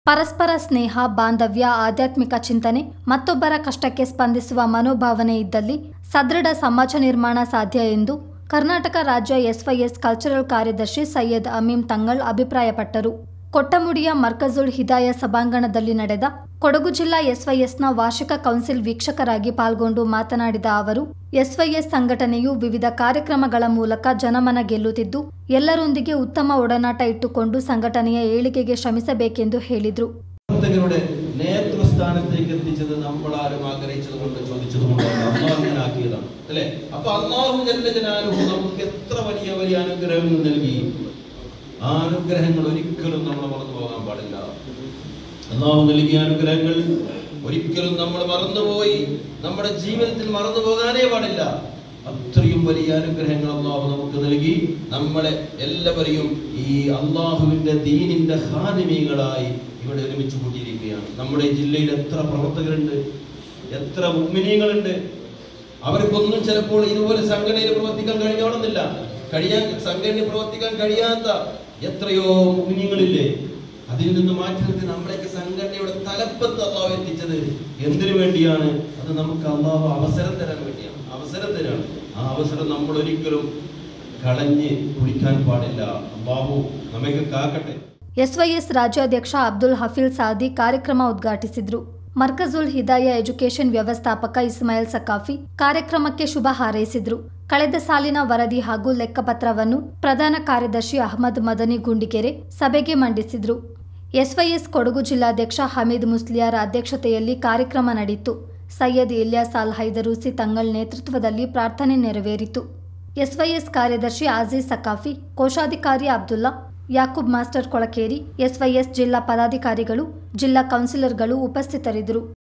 ಪರಸ್ಪರ ಸ್ನೇಹ, ಬಾಂಧವ್ಯ, ಆಧ್ಯಾತ್ಮಿಕ ಚಿಂತನೆ, ಮತ್ತೊಬ್ಬರ ಕಷ್ಟಕ್ಕೆ ಸ್ಪಂದಿಸುವ ಮನೋಭಾವನೆ ಇದ್ದಲ್ಲಿ ಸದೃಢ ಸಮಾಜ ನಿರ್ಮಾಣ ಸಾಧ್ಯ ಎಂದು ಕರ್ನಾಟಕ ರಾಜ್ಯ ಎಸ್ವೈಎಸ್ ಕಲ್ಚರಲ್ ಕಾರ್ಯದರ್ಶಿ ಸೈಯದ್ ಅಮೀಂ ತಂಗಳ್ ಅಭಿಪ್ರಾಯಪಟ್ಟರು. ಕೊಟ್ಟಮುಡಿಯ ಮರ್ಕಜುಲ್ ಹಿದಾಯ ಸಭಾಂಗಣದಲ್ಲಿ ನಡೆದ ಕೊಡಗು ಜಿಲ್ಲಾ ಎಸ್ವೈಎಸ್ನ ವಾರ್ಷಿಕ ಕೌನ್ಸಿಲ್ ವೀಕ್ಷಕರಾಗಿ ಪಾಲ್ಗೊಂಡು ಮಾತನಾಡಿದ ಅವರು, ಎಸ್ವೈಎಸ್ ಸಂಘಟನೆಯು ವಿವಿಧ ಕಾರ್ಯಕ್ರಮಗಳ ಮೂಲಕ ಜನಮನ ಗೆಲ್ಲುತ್ತಿದ್ದು, ಎಲ್ಲರೊಂದಿಗೆ ಉತ್ತಮ ಒಡನಾಟ ഇട്ടുകൊണ്ട് സംഘടനയെ ഏಳಿಗೆಗೆ ಶ್ರಮಿಸಬೇಕೆಂದು ಹೇಳಿದರು. നേതൃസ്ഥാനത്തേക്ക് എത്തിച്ചത് നമ്മളാരും ആഗ്രഹിച്ചതുകൊണ്ട് ചോദിച്ചതുകൊണ്ടാണ് അള്ളാഹു ആക്കിയതാണ് അല്ലേ? അപ്പൊ അള്ളാഹു ജല്ല ജലാലുഹു നമുക്ക് എത്ര വലിയ വലിയ അനുഗ്രഹങ്ങൾ നൽകി. ആ അനുഗ്രഹങ്ങൾ ഒരിക്കലും നമ്മൾ മറന്നു പോകാൻ പാടില്ല. അള്ളാഹു നൽകിയ അനുഗ്രഹങ്ങൾ ഒരിക്കലും നമ്മൾ മറന്നുപോയി നമ്മുടെ ജീവിതത്തിൽ മറന്നു പോകാനേ പാടില്ല. അത്രയും വലിയ അനുഗ്രഹങ്ങൾ അള്ളാഹു നമുക്ക് നൽകി നമ്മളെ എല്ലാവരെയും ഈ അള്ളാഹുവിന്റെ ദീനിന്റെ ഖാദിമീങ്ങളായി ഇവിടെ ഒരുമിച്ച് കൂട്ടിയിരിക്കുകയാണ്. നമ്മുടെ ജില്ലയിൽ എത്ര പ്രവർത്തകരുണ്ട്, എത്ര മുഅ്മിനീങ്ങളുണ്ട്. അവർക്കൊന്നും ചിലപ്പോൾ ഇതുപോലെ സംഘടനയിൽ പ്രവർത്തിക്കാൻ കഴിഞ്ഞോണമെന്നില്ല. സംഘടനയിൽ പ്രവർത്തിക്കാൻ കഴിയാത്ത എത്രയോ മുഅ്മിനീങ്ങളില്ലേ? അതിൽ നിന്ന് മാറ്റി നിർത്തി നമ്മളേക്ക് സംഘടനയുടെ തലപ്പത്ത് അള്ളാഹു എത്തിച്ചത് എന്തിനു വേണ്ടിയാണ്? അത് നമുക്ക് അള്ളാഹു അവസരം തരാൻ വേണ്ടിയാണ്. അവസരം തരാണ്. ആ അവസരം നമ്മൾ ഒരിക്കലും കളഞ്ഞ് കുടിക്കാൻ പാടില്ല. അള്ളാഹു നമ്മെ കാക്കട്ടെ. ಎಸ್ವೈಎಸ್ ರಾಜ್ಯಾಧ್ಯಕ್ಷ ಅಬ್ದುಲ್ ಹಫೀಲ್ ಸಾದಿ ಕಾರ್ಯಕ್ರಮ ಉದ್ಘಾಟಿಸಿದರು. ಮರ್ಕಜುಲ್ ಹಿದಾಯ ಎಜುಕೇಷನ್ ವ್ಯವಸ್ಥಾಪಕ ಇಸ್ಮಾಯಿಲ್ ಸಕಾಫಿ ಕಾರ್ಯಕ್ರಮಕ್ಕೆ ಶುಭ ಹಾರೈಸಿದರು. ಕಳೆದ ಸಾಲಿನ ವರದಿ ಹಾಗೂ ಲೆಕ್ಕಪತ್ರವನ್ನು ಪ್ರಧಾನ ಕಾರ್ಯದರ್ಶಿ ಅಹಮದ್ ಮದನಿ ಗುಂಡಿಕೆರೆ ಸಭೆಗೆ ಮಂಡಿಸಿದರು. ಎಸ್ವೈಎಸ್ ಕೊಡಗು ಜಿಲ್ಲಾಧ್ಯಕ್ಷ ಹಮೀದ್ ಮುಸ್ಲಿಯಾರ್ ಅಧ್ಯಕ್ಷತೆಯಲ್ಲಿ ಕಾರ್ಯಕ್ರಮ ನಡೆಯಿತು. ಸೈಯದ್ ಇಲ್ಯಾಸ್ ಅಲ್ ಹೈದರೂಸಿ ತಂಗಳ್ ನೇತೃತ್ವದಲ್ಲಿ ಪ್ರಾರ್ಥನೆ ನೆರವೇರಿತು. ಎಸ್ವೈಎಸ್ ಕಾರ್ಯದರ್ಶಿ ಆಜೀಜ್ ಸಕಾಫಿ, ಕೋಶಾಧಿಕಾರಿ ಅಬ್ದುಲ್ಲಾ, ಯಾಕೂಬ್ ಮಾಸ್ಟರ್ ಕೊಳಕೇರಿ, ಎಸ್ವೈಎಸ್ ಜಿಲ್ಲಾ ಪದಾಧಿಕಾರಿಗಳು, ಜಿಲ್ಲಾ ಕೌನ್ಸಿಲರ್ಗಳು ಉಪಸ್ಥಿತರಿದ್ದರು.